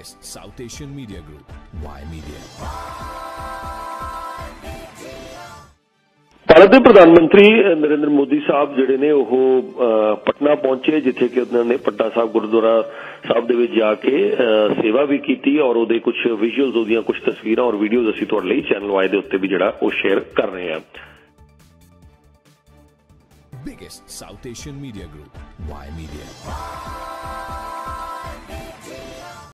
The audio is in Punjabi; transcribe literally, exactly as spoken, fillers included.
biggest South Asian media group, Y Media. Bharat ਦੇ ਪ੍ਰਧਾਨ ਮੰਤਰੀ ਨਰਿੰਦਰ ਮੋਦੀ ਸਾਹਿਬ ਜਿਹੜੇ ਨੇ ਉਹ ਪਟਨਾ ਪਹੁੰਚੇ, ਜਿੱਥੇ ਕਿ ਉਹਨਾਂ ਨੇ ਪਟਨਾ ਸਾਹਿਬ ਗੁਰਦੁਆਰਾ ਸਾਹਿਬ ਦੇ ਵਿੱਚ ਜਾ ਕੇ ਸੇਵਾ ਵੀ ਕੀਤੀ ਔਰ ਉਹਦੇ ਕੁਝ ਵਿਜ਼ੂਅਲਸ, ਉਹਦੀਆਂ ਕੁਝ ਤਸਵੀਰਾਂ ਔਰ ਵੀਡੀਓਜ਼ ਅਸੀਂ ਤੁਹਾਡੇ ਲਈ ਚੈਨਲ ਵਾਈ ਦੇ ਉੱਤੇ ਵੀ ਜਿਹੜਾ ਉਹ ਸ਼ੇਅਰ ਕਰ ਰਹੇ ਹਾਂ। Biggest South Asian media group, Y Media.